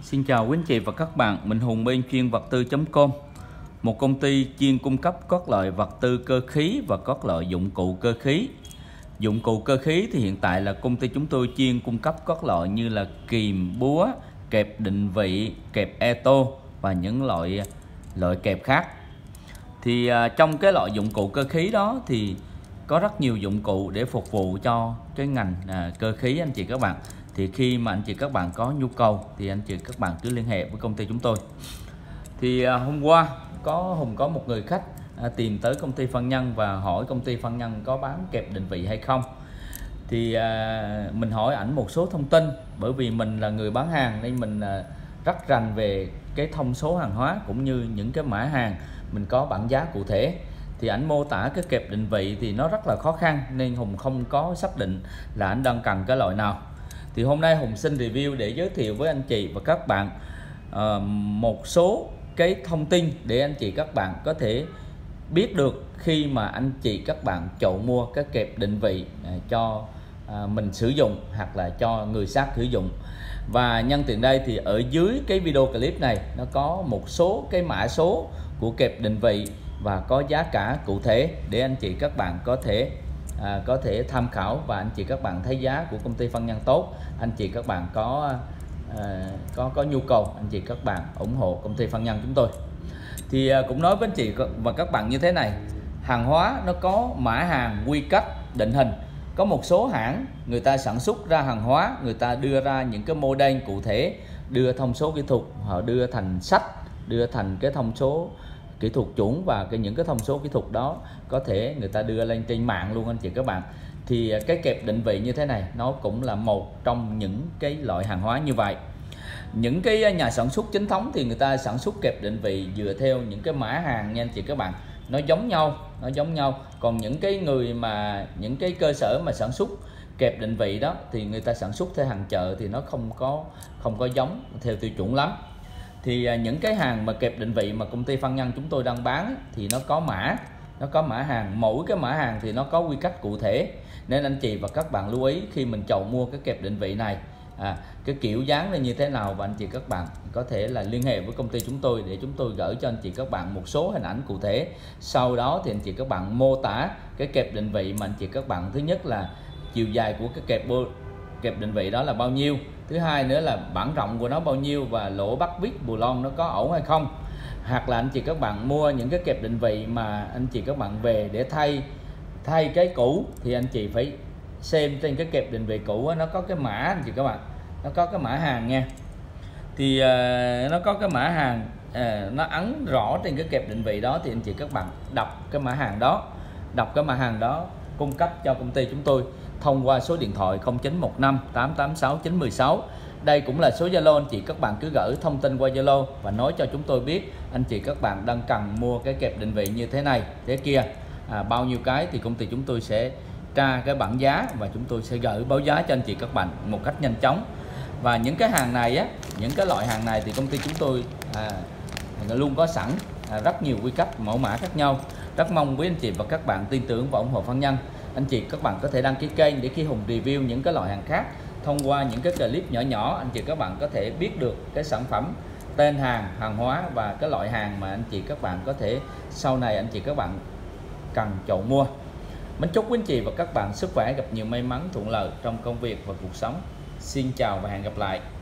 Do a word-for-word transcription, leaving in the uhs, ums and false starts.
Xin chào quý anh chị và các bạn, mình Hùng bên chuyên vật tư chấm com, một công ty chuyên cung cấp các loại vật tư cơ khí và các loại dụng cụ cơ khí. Dụng cụ cơ khí thì hiện tại là công ty chúng tôi chuyên cung cấp các loại như là kìm, búa, kẹp định vị, kẹp e tô và những loại loại kẹp khác. Thì à, trong cái loại dụng cụ cơ khí đó thì có rất nhiều dụng cụ để phục vụ cho cái ngành à, cơ khí anh chị các bạn. Thì khi mà anh chị các bạn có nhu cầu thì anh chị các bạn cứ liên hệ với công ty chúng tôi. Thì à, hôm qua có Hùng có một người khách à, tìm tới công ty Văn Nhân và hỏi công ty Văn Nhân có bán kẹp định vị hay không. Thì à, mình hỏi ảnh một số thông tin, bởi vì mình là người bán hàng nên mình à, rất rành về cái thông số hàng hóa cũng như những cái mã hàng, mình có bảng giá cụ thể. Thì ảnh mô tả cái kẹp định vị thì nó rất là khó khăn nên Hùng không có xác định là ảnh đang cần cái loại nào. Thì hôm nay Hùng xin review để giới thiệu với anh chị và các bạn uh, một số cái thông tin để anh chị các bạn có thể biết được khi mà anh chị các bạn chọn mua cái kẹp định vị uh, cho uh, mình sử dụng hoặc là cho người khác sử dụng. Và nhân tiện đây thì ở dưới cái video clip này nó có một số cái mã số của kẹp định vị và có giá cả cụ thể để anh chị các bạn có thể À, có thể tham khảo, và anh chị các bạn thấy giá của công ty Văn Nhân tốt, anh chị các bạn có à, có có nhu cầu, anh chị các bạn ủng hộ công ty Văn Nhân chúng tôi. Thì à, cũng nói với anh chị và các bạn như thế này, hàng hóa nó có mã hàng quy cách định hình. Có một số hãng người ta sản xuất ra hàng hóa, người ta đưa ra những cái model cụ thể, đưa thông số kỹ thuật, họ đưa thành sách, đưa thành cái thông số kỹ thuật chuẩn, và cái những cái thông số kỹ thuật đó có thể người ta đưa lên trên mạng luôn anh chị các bạn. Thì cái kẹp định vị như thế này nó cũng là một trong những cái loại hàng hóa như vậy. Những cái nhà sản xuất chính thống thì người ta sản xuất kẹp định vị dựa theo những cái mã hàng nha anh chị các bạn, nó giống nhau, nó giống nhau. Còn những cái người mà những cái cơ sở mà sản xuất kẹp định vị đó thì người ta sản xuất theo hàng chợ thì nó không có không có giống theo tiêu chuẩn lắm. Thì những cái hàng mà kẹp định vị mà công ty Văn Nhân chúng tôi đang bán thì nó có mã, nó có mã hàng, mỗi cái mã hàng thì nó có quy cách cụ thể, nên anh chị và các bạn lưu ý khi mình chọn mua cái kẹp định vị này, à, cái kiểu dáng là như thế nào, và anh chị các bạn có thể là liên hệ với công ty chúng tôi để chúng tôi gửi cho anh chị các bạn một số hình ảnh cụ thể. Sau đó thì anh chị các bạn mô tả cái kẹp định vị mà anh chị các bạn, thứ nhất là chiều dài của cái kẹp kẹp định vị đó là bao nhiêu, thứ hai nữa là bản rộng của nó bao nhiêu, và lỗ bắt vít bù lon nó có ổn hay không. Hoặc là anh chị các bạn mua những cái kẹp định vị mà anh chị các bạn về để thay thay cái cũ thì anh chị phải xem trên cái kẹp định vị cũ đó, nó có cái mã anh chị các bạn, nó có cái mã hàng nha. Thì uh, nó có cái mã hàng uh, nó ấn rõ trên cái kẹp định vị đó, thì anh chị các bạn đọc cái mã hàng đó, đọc cái mã hàng đó cung cấp cho công ty chúng tôi thông qua số điện thoại không chín một năm tám tám sáu chín một sáu. Đây cũng là số Zalo, anh chị các bạn cứ gửi thông tin qua Zalo và nói cho chúng tôi biết anh chị các bạn đang cần mua cái kẹp định vị như thế này thế kia, à, bao nhiêu cái, thì công ty chúng tôi sẽ tra cái bảng giá và chúng tôi sẽ gửi báo giá cho anh chị các bạn một cách nhanh chóng. Và những cái hàng này á, những cái loại hàng này thì công ty chúng tôi à, luôn có sẵn à, rất nhiều quy cách mẫu mã khác nhau. Rất mong quý anh chị và các bạn tin tưởng và ủng hộ Văn Nhân. Anh chị các bạn có thể đăng ký kênh để khi Hùng review những cái loại hàng khác, thông qua những cái clip nhỏ nhỏ anh chị các bạn có thể biết được cái sản phẩm, tên hàng, hàng hóa và cái loại hàng mà anh chị các bạn có thể sau này anh chị các bạn cần chọn mua. Mình chúc quý anh chị và các bạn sức khỏe, gặp nhiều may mắn thuận lợi trong công việc và cuộc sống. Xin chào và hẹn gặp lại.